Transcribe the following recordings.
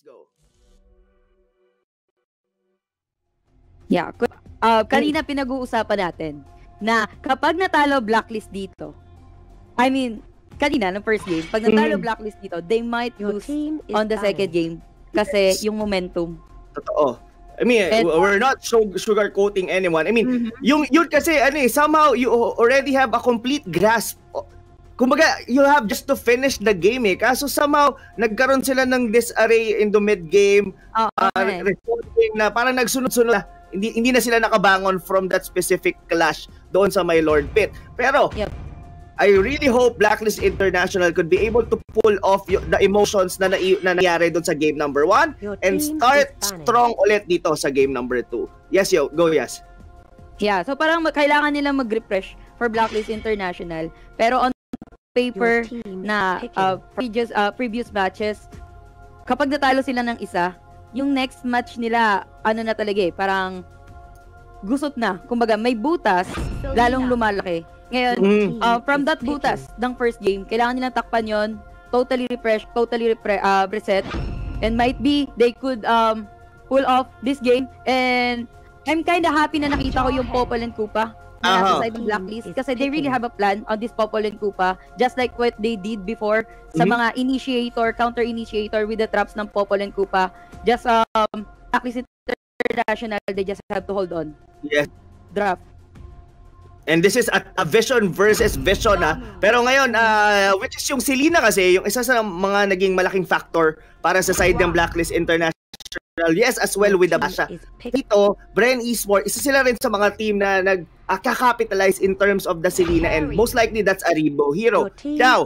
go. Yeah. Kanina pinag-uusapan natin na kapag natalo Blacklist dito, I mean, kanina, ng first game, pag natalo Blacklist dito, they might lose on the second game kasi yung momentum. Totoo. I mean, we're not sugarcoating anyone. I mean, yun kasi, somehow you already have a complete grasp. Kumbaga, you have just to finish the game eh. Kaso somehow, nagkaroon sila ng disarray in the mid-game. Responding na parang nagsunod-sunod na. Hindi na sila nakabangon from that specific clash doon sa My Lord Pit. Pero, I really hope Blacklist International could be able to pull off the emotions na nangyari doon sa game number 1 and start strong ulit dito sa game number 2. Yes, go yes. Yeah, so parang kailangan nilang mag-refresh for Blacklist International. Pero on paper na previous matches, kapag natalo sila ng isa, yung next match nila, na talaga parang gusot na. Kumbaga, may butas, lalong lumalaki. Ngayon, from that butas ng first game, kailangan nilang takpan yon, totally refresh, totally reset, and might be they could pull off this game. And I'm kinda happy na nakita ko yung Popol and Koopa na nasa side ng Blacklist kasi they really have a plan on this Popol and Koopa, just like what they did before sa mga counter-initiator with the traps ng Popol and Koopa. Just Blacklist International, they just have to hold on. Yes. Draft. And this is a vision versus vision Pero ngayon, which is yung Selena kasi, yung isa sa mga naging malaking factor para sa side ng Blacklist International. Yes, as well with the Basha. Dito, Bren Esports, isa sila rin sa mga team na nag-capitalize in terms of the Selena, and most likely that's Aribo Hero. Now,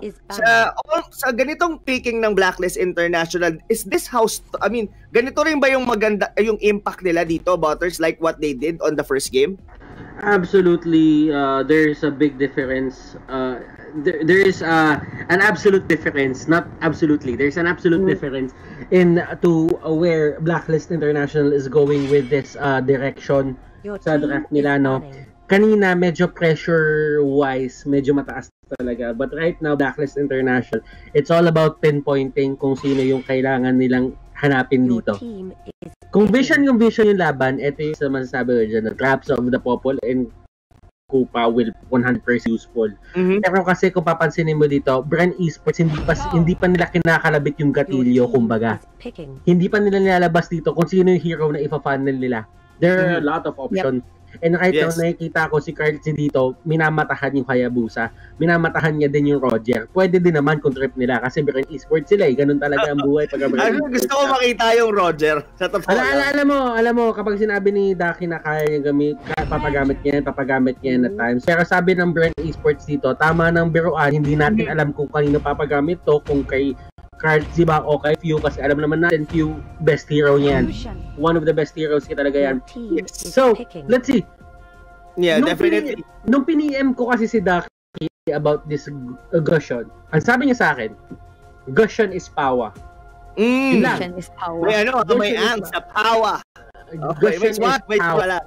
sa ganitong picking ng Blacklist International, is this how, ganito rin ba yung maganda, yung impact nila dito, Butters, like what they did on the first game? Absolutely, there's a big difference. There is an absolute difference, not absolutely. There's an absolute difference to where Blacklist International is going with this direction sa draft nila, no? Kanina, medyo pressure-wise, medyo mataas talaga. But right now, Blacklist International, it's all about pinpointing kung sino yung kailangan nilang hanapin dito. Kung vision yung laban, ito yung masasabi ko dyan, the traps of the Popol and Koopa will 100% useful. Pero kasi kung papansinin mo dito, Bren Esports, hindi pa nila kinakalabit yung gatilyo, kumbaga. Hindi pa nila nilalabas dito kung sino yung hero na ipa-funnel nila. There are a lot of options. And right now, nakikita ko si Carl dito, minamatahan yung Hayabusa. Minamatahan niya din yung Roger. Pwede din naman kung trip nila kasi Bren Esports sila eh. Ganun talaga ang buhay pag gusto ko makita yung Roger. Sa alam mo, kapag sinabi ni Daki na kaya niya papagamit niya at times. Pero sabi ng Bren Esports dito, tama ng biruan, hindi natin alam kung kanino papagamit to, kung kay Cards, diba? O kay Few, kasi alam naman natin Few, best hero niyan. One of the best heroes ka talaga yan. So, let's see. Yeah, definitely. Nung piniem ko kasi si Daki about this Gusion, ang sabi niya sa akin, Gusion is power. Gusion is power. May ang sa power. Okay, Gusion is power.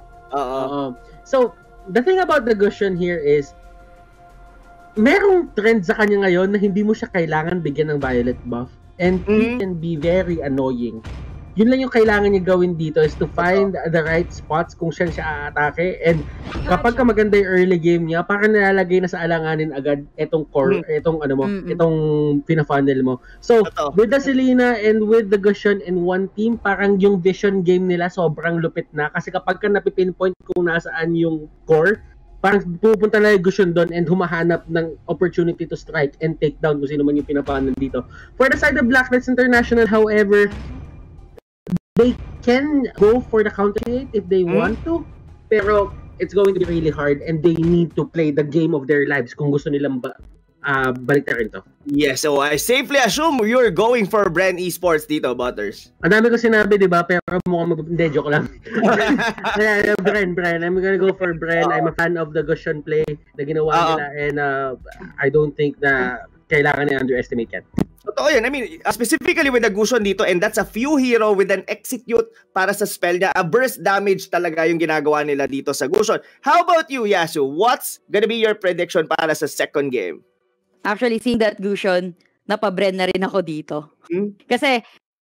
So, the thing about the Gusion here is, merong trend sa kanya ngayon na hindi mo siya kailangan bigyan ng violet buff. And it can be very annoying. Yun lang yung kailangan niya gawin dito is to find the right spots kung siya aatake. And kapag maganda yung early game niya, parang nalalagay na sa alanganin agad itong core, itong pina-funnel mo. So, with the Selena and with the Gusion in one team, parang yung vision game nila sobrang lupit na. Kasi kapag ka napipinpoint kung nasaan yung core, parang pupunta na yung Gusion doon and humahanap ng opportunity to strike and take down kung sino man yung pinapanan dito. For the side of Blacklist International, however, they can go for the counter hit if they want to, pero it's going to be really hard and they need to play the game of their lives kung gusto nilang baliktarin to. Yes, so I safely assume you're going for Bren Esports dito, Butters. Ang dami ko sinabi, di ba? Pero mukhang hindi, joke lang. Bren. I'm gonna go for Bren. I'm a fan of the Gusion play na ginawa nila, and I don't think na kailangan i-underestimate yan. Totoo yan. I mean, specifically with the Gusion dito, and that's a Few hero with an execute para sa spell niya. A burst damage talaga yung ginagawa nila dito sa Gusion. How about you, Yasu? What's gonna be your prediction para sa second game? Actually, seeing that Gusion, napabren na rin ako dito. Kasi,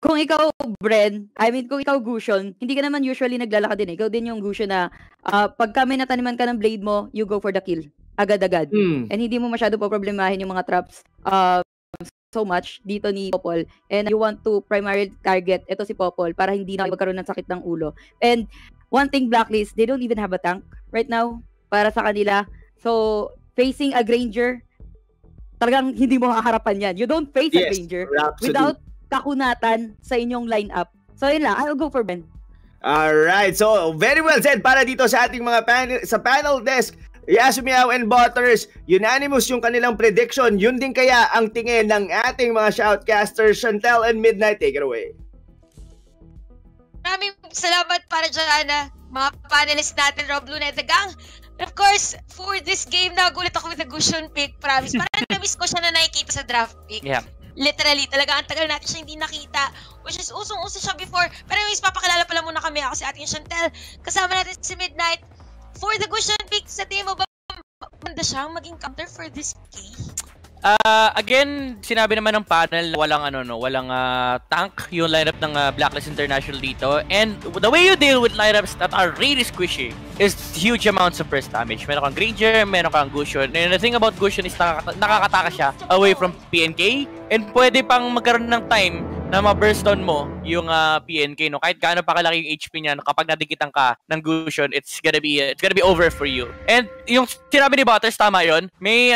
kung ikaw, Bren, kung ikaw, Gusion, hindi ka naman usually naglalakad din. Ikaw din yung Gusion na pagka may nataniman ka ng blade mo, you go for the kill. Agad-agad. And hindi mo masyado problemahin yung mga traps so much dito ni Popol. And you want to primarily target ito si Popol para hindi na magkaroon ng sakit ng ulo. And one thing, Blacklist, they don't even have a tank right now para sa kanila. So, facing a Granger, talagang hindi mo haharapan yan. You don't face a Granger without kakunatan sa inyong lineup. So yun lang, I'll go for Ben. Alright, so very well said para dito sa ating mga panel desk. Yasumiao and Butters, unanimous yung kanilang prediction. Yun din kaya ang tingin ng ating mga shoutcasters, Chantel and Midnight. Take it away. Maraming salamat para dyan, mga panelists natin, Rob Luna and the gang. And of course, for this game, nagulat ako with the Gusion pick, promise. Parang na-miss ko siya na nakikita sa draft pick. Yeah. Literally, talaga ang tagal natin siya hindi nakita. Which is usong-uso siya before. Pero anyways, papakilala pala muna kami. Ako si ating Chantel. Kasama natin si Midnight. For the Gusion pick, sa team mo ba maganda siyang maging counter for this game? Again, sinabi naman ng panel na walang tank yung lineup ng Blacklist International dito. And the way you deal with lineups that are really squishy is huge amounts of burst damage. Meron kang Granger, meron kang Gusion. And the thing about Gusion is nakakataka siya away from PNK. And pwede pang magkaroon ng time na ma-burst down mo yung PNK, no? Kahit gaano pa kalaki yung HP niya, no? Kapag nadikitan ka ng Gusion, it's gonna be over for you. And yung sinabi ni Butters, tama yun. May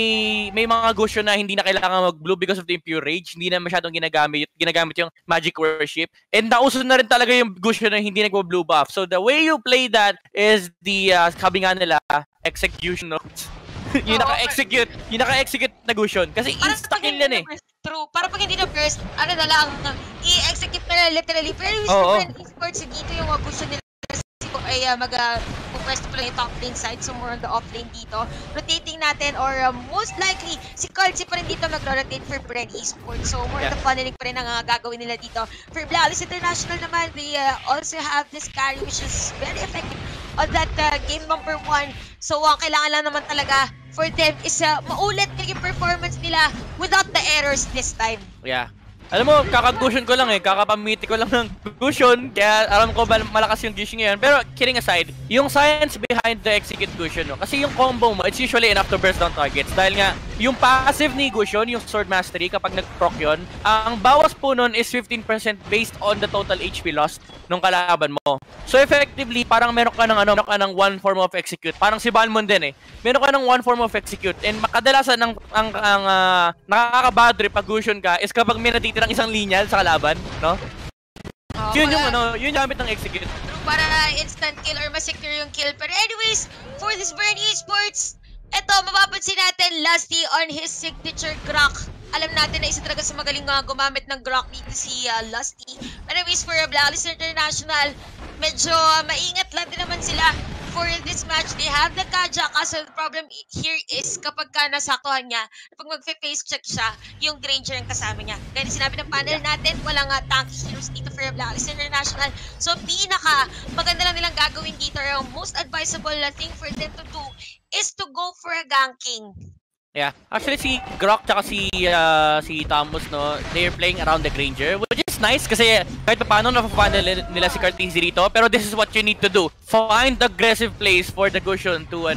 mga Gusion na hindi na kailangan mag-blue because of the impure rage. Hindi na masyadong ginagamit yung magic worship. And nauso na rin talaga yung Gusion na hindi nagpo-blue buff. So the way you play that is the sabi nga nila, execution notes. Yung naka-execute na Gusion. Kasi insta-kill yan eh. True. Para pag hindi na burst, ano na lang, i-execute na literally. Pero yung different esports dito yung Gusion nila ay mag-press pa lang yung top lane side, so more on the off lane dito. Rotating natin, or most likely, si Carlsy pa rin dito mag-rotate for Bren Esports. So more on the funneling pa rin ang gagawin nila dito. For Blacklist International naman, they also have this carry which is very effective on that game number 1. So ang kailangan lang naman talaga for them is maulit yung performance nila without the errors this time. Yeah. Alam mo, kaka-Gusion ko lang kakapamiti ko lang ng Gusion, kaya alam ko malakas yung Gusion ngayon. Pero kidding aside, yung science behind the execute Gusion, no? Kasi yung combo mo, it's usually enough to burst down targets. Dahil nga, yung passive ni Gusion, yung Sword Mastery, kapag nag-proc yun, ang bawas po nun is 15% based on the total HP loss nung kalaban mo. So effectively, parang meron ka ng one form of execute. Parang si Balmond din meron ka ng one form of execute. And kadalasan ang nakaka-bad trip pag Gusion ka is kapag may natitirang isang linya sa kalaban, no? Yun yung gamit ng execute. Para instant kill or ma-secure yung kill. Pero anyways, for this Bren Esports, eto, mapapansin natin Lusty on his signature Grok. Alam natin na isa talaga sa magaling gumamit ng Grok dito si Lusty. Anyways, for Blacklist International, medyo maingat lang din naman sila for this match. They have the Kaja, kaso the problem here is kapag ka nasaktuhan niya, pag mag-face check siya, yung Granger ang kasama niya. Kaya sinabi ng panel natin, walang tank heroes dito for Blacklist International. So maganda lang nilang gagawin dito. Yung most advisable thing for them to do is to go for a ganking. Yeah. Actually, si Grok tsaka si Thomas, no, they're playing around the Granger, which is nice kasi kahit paano napapanel nila si Carteezy dito. Pero this is what you need to do. Find aggressive plays for the Gusion to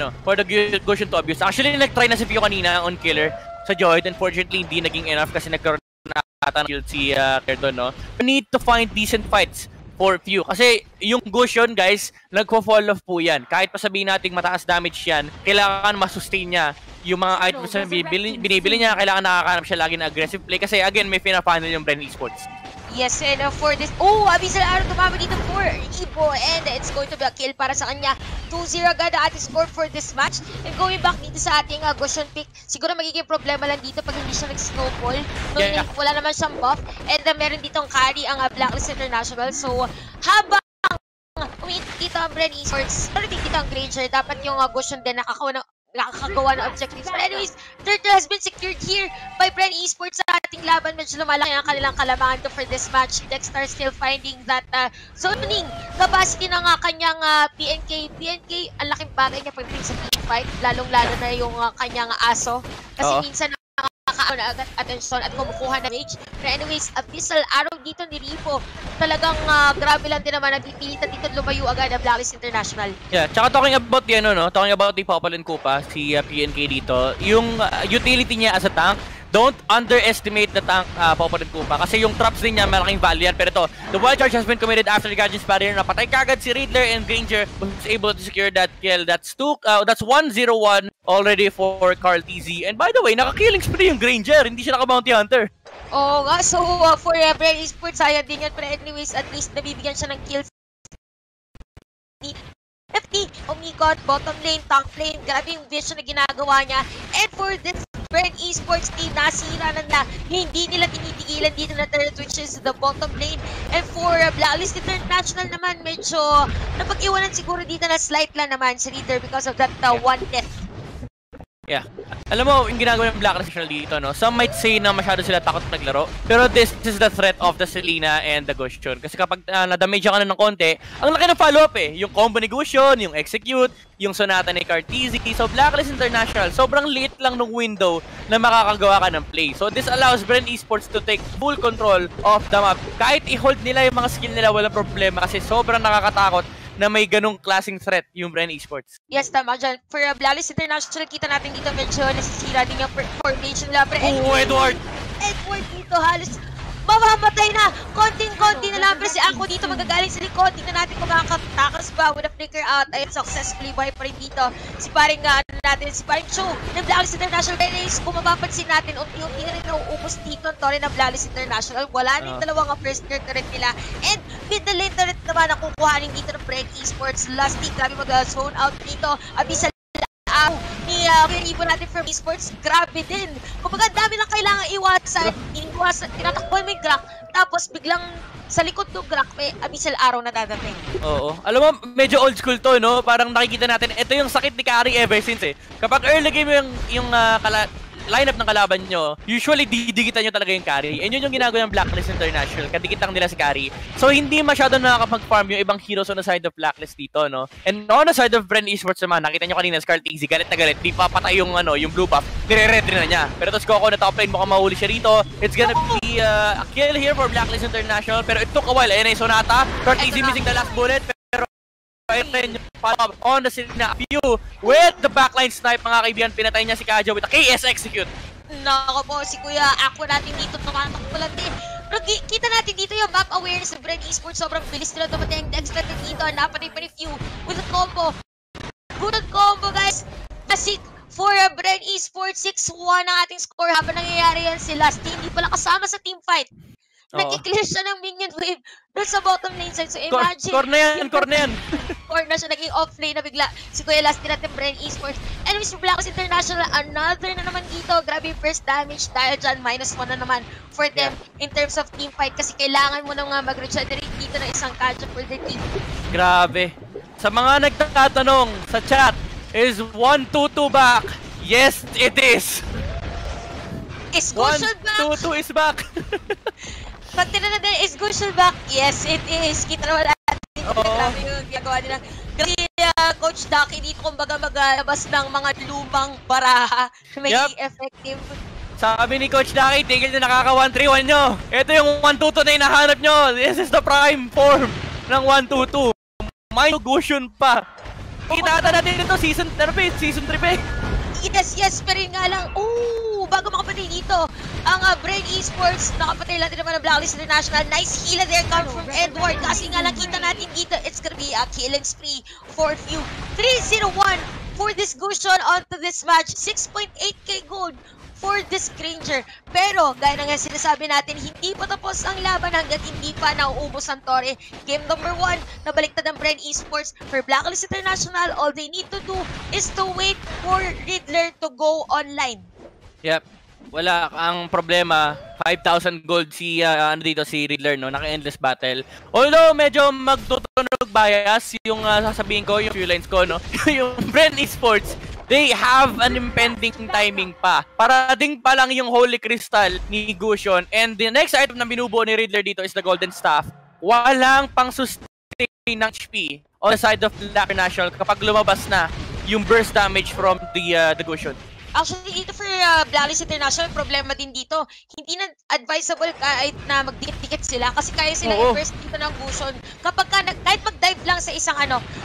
abuse. Actually, nag-try na si Pio kanina on killer sa Joyd. Unfortunately, hindi naging enough kasi nagkaroon na ata ng kill si Kerdon, no. You need to find decent fights for few. Kasi yung Gusion, guys, nagpo-fall off po yan. Kahit pa sabihin natin mataas damage yan, kailangan masustain niya yung mga items na binibili niya. Kailangan nakakahanap siya lagi ng aggressive play. Kasi again, may fina-funnel yung Bren Esports. Yes, and for this... Oh, Abyssal Arrow tumama dito for Ibo. And it's going to be a kill para sa kanya. 2-0 agad ang ating score for this match. And going back dito sa ating Gusion pick, siguro magiging problema lang dito pag hindi siya nag-snowball. Wala naman siyang buff. And meron ditong carry ang Blacklist International. So, habang umiitik dito ang Bren Esports, pero dito ang Granger, dapat yung Gusion din nakakagawa ng objectives. But anyways, turtle has been secured here by Bren Esports sa ating laban. Medyo lumalaki ang kanilang kalamangan to for this match. Dexter still finding that zoning capacity ng kanyang PNK. PNK, ang laking bagay niya pagdating sa team fight, lalong-lalo na yung kanyang aso. Kasi minsan nakakaano na agad atensyon at kumukuha ng rage. Pero anyways, Abyssal Arrow dito ni Ripo. Talagang grabe lang din naman, nagpipilitan dito lumayo agad ang Blacklist International. Yeah, tsaka talking about talking about the Popol and Kupa, si PNK dito, yung utility niya as a tank, don't underestimate the tank Popol and Kupa kasi yung traps din niya malaking value yan. Pero ito, the wild charge has been committed after the Gadget's barrier. Napatay kagad si Riddler and Granger was able to secure that kill. That's 1-0-1 already for Carl TZ. And by the way, naka-killing spree yung Granger, hindi siya naka-bounty hunter. Oo nga, so for Brave Esports, sayang din yan. Pero anyways, at least nabibigyan siya ng kills. FT, umikot, bottom lane, tank lane, grabe yung vision na ginagawa niya. And for this Brave Esports team, nasira na hindi nila tinitigilan dito na turret, which is the bottom lane. And for Blacklist International naman, medyo napag-iwanan siguro dito na slight lang naman si Leader because of that one death. Yeah. Alam mo, yung ginagawa ng Blacklist International dito, no? Some might say na masyado sila takot naglaro. Pero this is the threat of the Selena and the Gusion. Kasi kapag na-damage ka na ng konti, ang laki ng follow-up eh. Yung combo ni Gusion, yung execute, yung sonata ni Cartizi. So Blacklist International, sobrang liit lang ng window na makakagawa ka ng play. So this allows Bren Esports to take full control of the map. Kahit i-hold nila yung mga skill nila, walang problema kasi sobrang nakakatakot na may ganong klaseng threat yung Bren Esports. Yes, tama dyan. For Blacklist International, kita natin dito medyo nasisira din yung formation nila. Oh, Edward! Edward dito halos mamamatay na! Konting-konti na lang. Pero si Ako dito magagaling sa likod. Tingnan natin kung makakatakas ba with a flicker out. Ayun, successfully buhay pa rin dito. Si paring si paring Chu ng Blacklist International. Guys, kung mapapansin natin, unti-unti na rin nauubos dito ang tore ng Blacklist International. Wala na yung dalawang first tier turret nila. And mid the lane turret naman ang kukuhanin dito ng Brave Esports. Lasty, grabe mag-zone out dito. Abyssal ni Ripo natin from Esports, grabe din. Kumbaga, dami lang kailangan iwasan. Tinatakbuhan mo yung Grak, tapos biglang sa likod ng Grak, may Abyssal Arrow na dadating. Oo. Alam mo, medyo old school to, no? Parang nakikita natin, ito yung sakit ni Kari ever since eh. Kapag early game yung lineup ng kalaban nyo, usually didigitan nyo talaga yung carry. And yun yung ginagawa ng Blacklist International. Kadikitang nila si carry. So hindi masyado nakakapag-farm yung ibang heroes on the side of Blacklist dito, no? And on the side of Bren Esports naman, nakita nyo kanina, Scarlet Easy, galit na galit. Di papatay yung, yung blue buff. Nire-retry na niya. Pero tapos Coco na top lane, mukhang mahuli siya rito. It's gonna be a kill here for Blacklist International. Pero it took a while. Ayun na yung Sonata. Scarlet Easy missing the last bullet. Pero follow-up on the Selena Few with the backline snipe, mga kaibigan. Pinatay niya si Kaja with a KS execute. Nako po, si Kuya Ako natin dito tumatakbo lang din. Pero kita natin dito yung map awareness ng Bren Esports. Sobrang bilis nila dumating. Dex natin dito, napatay pa ni Few with a combo. Good combo, guys. Basic for Bren Esports, 6-1 ang ating score. Habang nangyayari yan, si Lasty hindi pala kasama sa team fight. Nag-clear siya ng minion wave doon sa bottom lane side. So imagine, core na yan. Core na siya, naging off lane na bigla. Si Kuya Lasty natin, Bren Esports. Anyways, for Blacklist International, another na naman dito. Grabe yung first damage tayo dyan. -1 na naman for them in terms of team fight. Kasi kailangan mo nang mag-regenerate dito ng isang catch for the team. Grabe. Sa mga nagtatanong sa chat, is 1-2-2 back? Yes, it is. Is Gusion back? 1-2-2 is back. Pag tinanong din, is Gusion back? Yes, it is. Kita naman natin. Grabe yung ginagawa nila. Grabe Coach Ducky dito, kumbaga maglabas ng mga lumang baraha. Magiging effective. Sabi ni Coach Ducky, tigil na nakaka 1-3-1 nyo. Ito yung 1-2-2 na hinahanap nyo. This is the prime form ng 1-2-2. May Gusion pa. Kita natin ito, season 3 eh. Yes, pero yun nga lang, bago makapatay dito, ang Bren Esports, nakapatay lang din naman ng Blacklist International. Nice heal there coming from Edward. Kasi nga lang kita natin dito, it's gonna be a killing spree for Few. 3-0-1 for this Gusion onto this match. 6.8k gold for this Granger. Pero, gaya na nga sinasabi natin, hindi pa tapos ang laban hanggat hindi pa nauubos ang tore. Game number 1, nabaliktad ang Bren Esports. For Blacklist International, all they need to do is to wait for Riddler to go online. Yep. Wala. Ang problema, 5,000 gold si Riddler, no? Naka-endless battle. Although, medyo magtutunog bias yung sasabihin ko, yung few lines ko, no? Yung Bren Esports, they have an impending timing pa. Parating pa lang yung Holy Crystal ni Gusion. And the next item na binubuo ni Riddler dito is the Golden Staff. Walang pang sustain ng HP on the side of Black National kapag lumabas na yung burst damage from the Gusion. Actually, dito for Blacklist International, problema din dito. Hindi na advisable kahit na magdikit-dikit sila kasi kaya sila i-burst dito ng Gusion. Kapag kahit mag-dive lang sa isang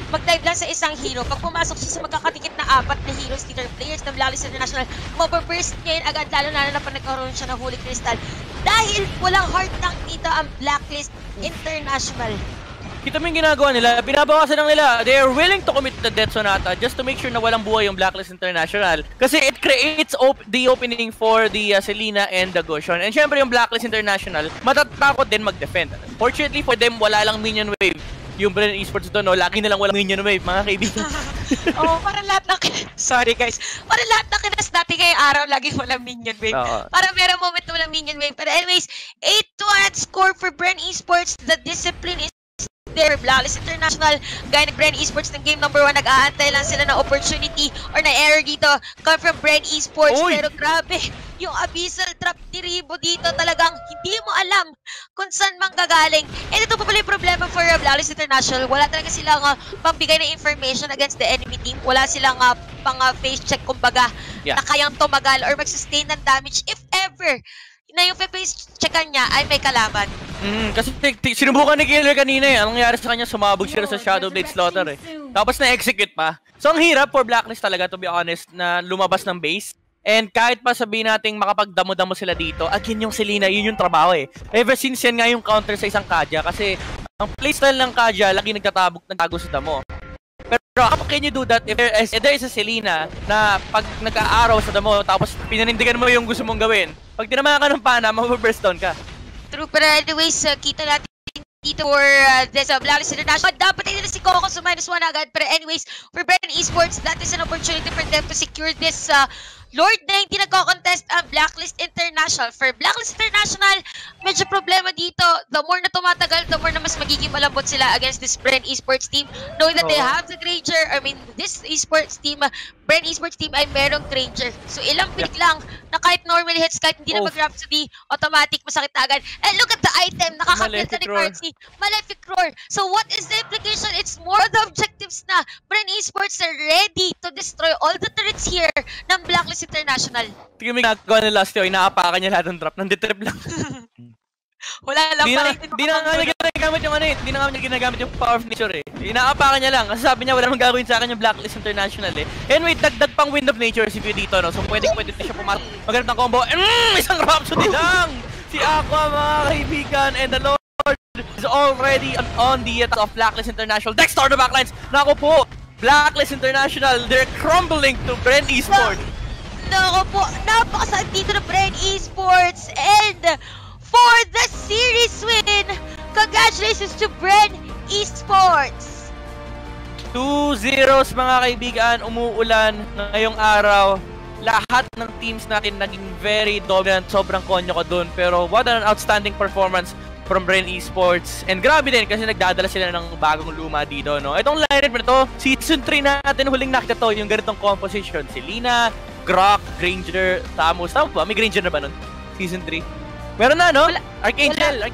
hero, pag pumasok siya sa magkakadikit na 4 na heroes, either players ng Blacklist International, mababurst niya yun agad, lalo na pag nagkaroon siya ng Holy Crystal. Dahil walang hard tank dito ang Blacklist International. Kita mo yung ginagawa nila, binabawasan lang nila. They are willing to commit the Death Sonata just to make sure na walang buhay yung Blacklist International. Kasi it creates the opening for the Selena and the Gusion. And syempre yung Blacklist International, matatakot din mag-defend. Fortunately for them, wala lang minion wave. Yung Bren Esports doon, no? Lagi na lang walang minion wave, mga kaibigan. Para lahat ng sorry guys. Para lahat ng kinas natin ngayong araw, laging walang minion wave. Para merong moment na walang minion wave. Pero anyways, 8-2 score for Bren Esports. The discipline is there. Blacklist International, gaya ng Bren Esports ng game number 1, nag-aantay lang sila ng opportunity or na error dito come from Bren Esports. Pero grabe, yung Abyssal Trap ni Ribo dito talagang hindi mo alam kung saan manggagaling. And ito pa pala yung problema for Blacklist International. Wala talaga silang pagbigay na information against the enemy team. Wala silang pang face check kumbaga na kayang tumagal or mag-sustain ng damage if ever na yung face checkan niya ay may kalaban. Kasi sinubukan ni Killer kanina eh. Anong nangyari sa kanya? Sumabog siya sa Shadow Blade Slaughter eh. Tapos na-execute pa. So ang hirap for Blacklist talaga, to be honest, na lumabas ng base. And kahit pa sabihin natin makapagdamo-damo sila dito, again yung Selena, yun yung trabaho eh. Ever since yan nga yung counter sa isang Kaja. Kasi ang playstyle ng Kaja, lagi nagtago sa damo. Pero how can you do that if there is a Selena na pag nag-aaraw sa damo tapos pinanindigan mo yung gusto mong gawin? Pag tinamaan ka ng pana, mababurst down ka. True, pero anyways, kita natin dito for this Blacklist International. Dapat nila si Coco sa -1 agad. Pero anyways, for Bren Esports, that is an opportunity for them to secure this Lord na hindi nagko-contest ang Blacklist International. For Blacklist International, medyo problema dito. The more na tumatagal, the more na mas magiging malambot sila against this Bren Esports team. Knowing that they have the Granger, this Esports team, Bren Esports team ay merong Granger. So ilang pick lang na kahit normally hits, kahit hindi na mag-Rhapsody, automatic masakit na agad. And look at the item, nakakapil ka ni Cardsy. Malefic Roar. So what is the implication? It's more the objectives na Bren Esports are ready to destroy all the turrets here ng Blacklist International. Tingnan mo yung nagagawa nila last year, inaapakan niya lahat ng trap, nanditrip lang. Wala lang pa rin. Hindi na nga ginagamit yung hindi na nga ginagamit yung power of nature eh. Inaapakan niya lang, kasi sabi niya wala namang gagawin sa akin yung Blacklist International eh. Anyway, dagdag pang Wind of Nature si View dito, no? So pwede na siya pumasok. Maghanap ng combo. Isang Rhapsody lang! Si Aqua, mga kaibigan, and the Lord is already on the attack of Blacklist International. Dexter the backlines! Naku po! Blacklist International, they're crumbling to Bren Esports. Naku po, napakasakit dito ng Bren Esports. And for the series win, congratulations to Bren Esports. 2-0 mga kaibigan, umuulan ngayong araw. Lahat ng teams natin naging very dominant, sobrang konyo ko dun. Pero what an outstanding performance from Bren Esports. And grabe din kasi nagdadala sila ng bagong luma dito, no? Itong lineup na to, season 3 natin huling nakita to, yung ganitong composition. Selena, Grok, Granger, Samus. Tama ba? May Granger na ba nun? Season 3? Meron na, no? Archangel!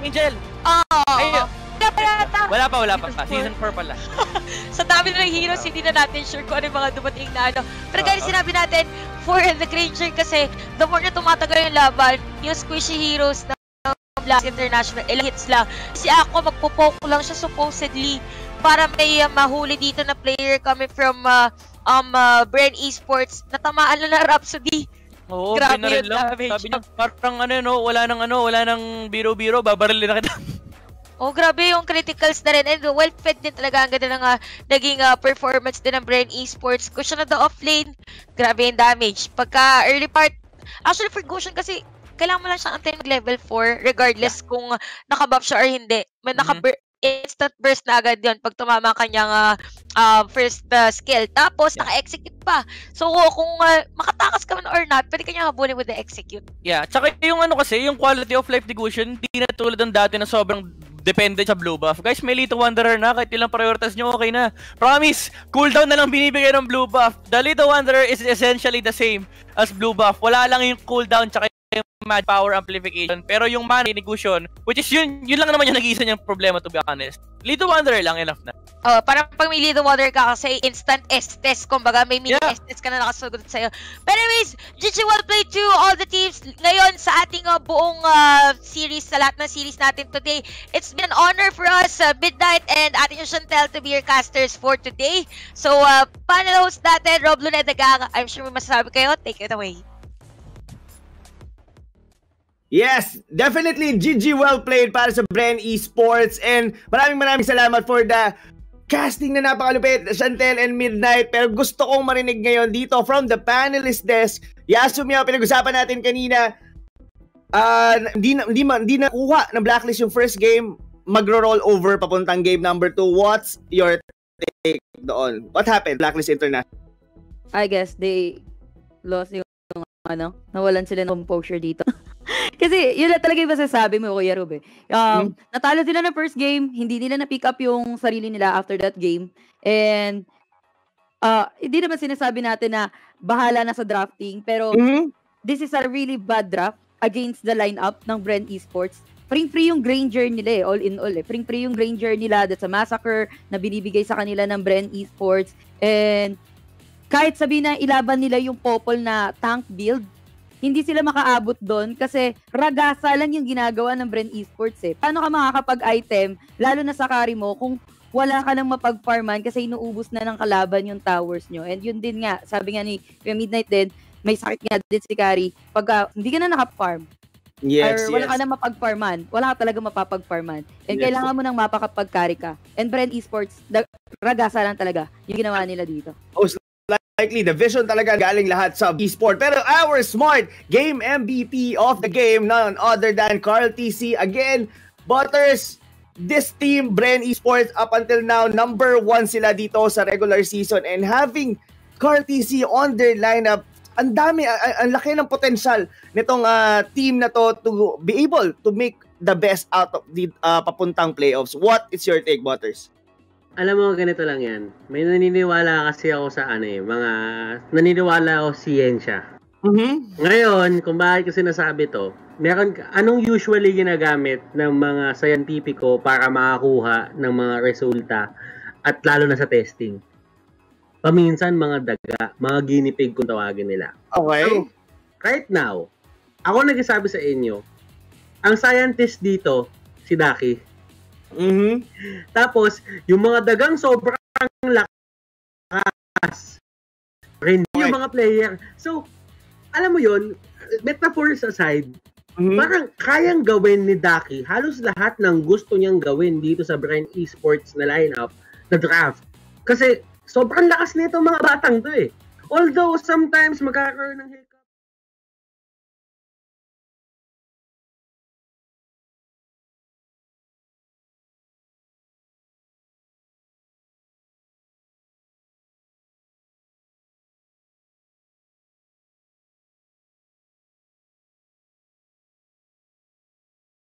Wala pa. Season 4 pala. Sa dami ng heroes, hindi na natin sure kung ano yung mga dumating na ano. Pero guys, sinabi natin, for the Granger kasi, the more na tumatagal yung laban, yung squishy heroes na Blacklist International, ilang hits lang. Si ako, magpo-poke lang siya supposedly para may mahuli dito na player coming from Bren Esports. Natamaan lang na Rhapsody. Oo, grabe yung damage. Sabi niya, parang wala nang biro-biro, babarilin na kita. Oh, grabe yung criticals na rin. And well-fed din talaga. Ang ganda ng naging performance din ng Bren Esports. Gusion na the offlane, grabe yung damage. Pagka early part, actually for Gusion kasi, kailangan mo lang siyang antayin mag-level 4 regardless kung nakabuff siya or hindi. May instant burst na agad yun pag tumama ang kanyang first skill. Tapos, naka-execute pa. So, kung makatakas ka man or not, pwede ka niya habulin with the execute. Yeah, tsaka yung kasi, yung quality of life Gusion, hindi na tulad ng dati na sobrang depende sa blue buff. Guys, may Little Wanderer na, kahit ilang priorities nyo, okay na. Promise, cooldown na lang binibigay ng blue buff. The Little Wanderer is essentially the same as blue buff. Wala lang yung cooldown tsaka yung magic power amplification, pero yung mana negusyon, which is yun lang naman yung nag-iisa niyang problema, to be honest. Little Wonder lang, enough na. Parang pag may Little Wonder ka kasi instant Estes, kumbaga may mini Estes ka na nakasugot sa'yo. But anyways, GG well played to all the teams ngayon sa ating buong series, sa lahat ng series natin today. It's been an honor for us, Midnight and ating yung Chantel to be your casters for today. So, panel host natin, Rob Luneda Gang, I'm sure may masasabi kayo, take it away. Yes, definitely GG well played para sa Bren Esports, and maraming salamat for the casting na napakalupit, Chantel and Midnight. Pero gusto kong marinig ngayon dito from the panelist desk. Yasumi, pinag-usapan natin kanina, hindi nakuha ng Blacklist yung first game, magro-roll over papuntang game number 2. What's your take doon? What happened, Blacklist International? I guess they lost yung nawalan sila ng composure dito. Kasi yun na talaga yung masasabi mo, Kuya Rob. Natalo sila ng first game, hindi nila na-pick up yung sarili nila after that game. And hindi naman sinasabi natin na bahala na sa drafting, pero this is a really bad draft against the lineup ng Bren Esports. Free yung Granger nila all in all. Free yung Granger nila, that's a massacre na binibigay sa kanila ng Bren Esports. And kahit sabihin na ilaban nila yung Popol na tank build, hindi sila makaabot doon kasi ragasa lang yung ginagawa ng Bren Esports Paano ka makakapag-item, lalo na sa carry mo, kung wala ka nang mapag-farman kasi inuubos na ng kalaban yung towers nyo. And yun din nga, sabi nga ni Midnight din, may sakit nga din si carry. Pag hindi ka na naka-farm, or wala ka na mapag-farman, wala ka talaga mapapag-farman. And kailangan mo nang mapakapag-carry ka. And Bren Esports, ragasa lang talaga yung ginawa nila dito. Likely, the vision talaga galing lahat sa esport. Pero our smart game MVP of the game, none other than Carl TC. Again, Butters, this team, Bren Esports, up until now, number 1 sila dito sa regular season. And having Carl TC on their lineup, ang dami, ang laki ng potential nitong team na to be able to make the best out of the papuntang playoffs. What is your take, Butters? Alam mo, ganito lang yan. May naniniwala kasi ako sa naniniwala ako siyensya. Ngayon, kung bakit ko sinasabi to, anong usually ginagamit ng mga scientifico para makakuha ng mga resulta at lalo na sa testing? Paminsan mga daga, mga guinea pig kung tawagin nila. Okay. So, right now, ako nagsasabi sa inyo, ang scientist dito, si Daki. Tapos, yung mga dagang sobrang lakas, rin yung mga player. So, alam mo yun, metaphors aside, parang kayang gawin ni Daki halos lahat ng gusto niyang gawin dito sa Bren Esports na lineup, na draft. Kasi, sobrang lakas nito mga batang to Although, sometimes magkakaroon ng